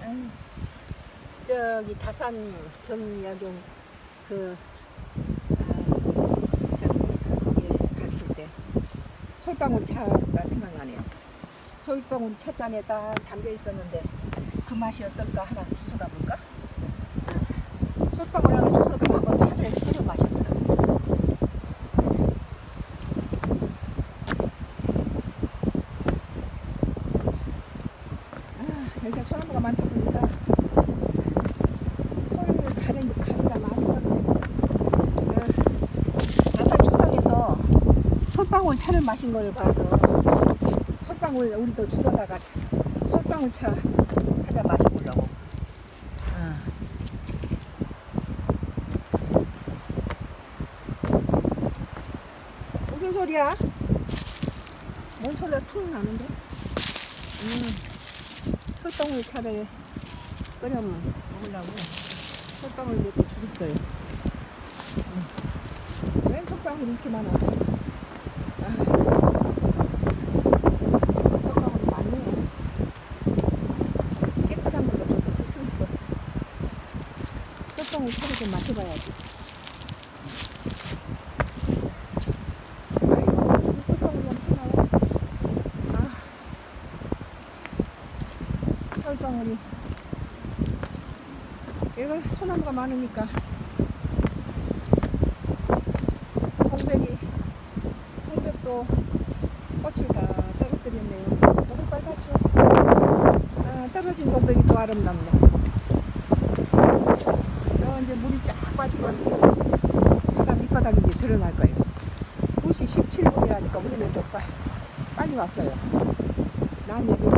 아유, 저기 다산 정약용 그 거기 가르칠 때 솔방울 차가 생각나네요. 솔방울이 찻잔에 딱 담겨 있었는데 그 맛이 어떨까 하나 주워다 볼까? 솔방울 하나 주워다 한번 차를 끓여 마셔보자. 여기가 소나무가 많다 보니까 가리가 많이 떨어져 있어요. 나살 초당에서 솔방울 차를 마신 걸 봐서 솔방울 우리도 주워다가 솔방울 차 하자 마셔보려고. 무슨 소리야? 뭔 소리가 툭 나는데? 솔방울 차를 끓여 먹으려고 솔방울 몇 개 주셨어요. 왜 솔방울이 이렇게 많아? 솔방울이 많네. 깨끗한 걸로 줘서 쓸 수 있어. 솔방울 차를 좀 마셔봐야지. 아이고, 이 솔방울이 엄청 나와. 솔방울이 여기 소나무가 많으니까 홍백도 꽃을 다 떨어뜨렸네요. 너무 빨갛죠? 떨어진 동백이 더 아름답네. 저 이제 물이 쫙 빠지면 바다 밑바닥이 이제 드러날 거예요. 2시 17분이라니까 우리는 좀 빨리 왔어요. 난 여기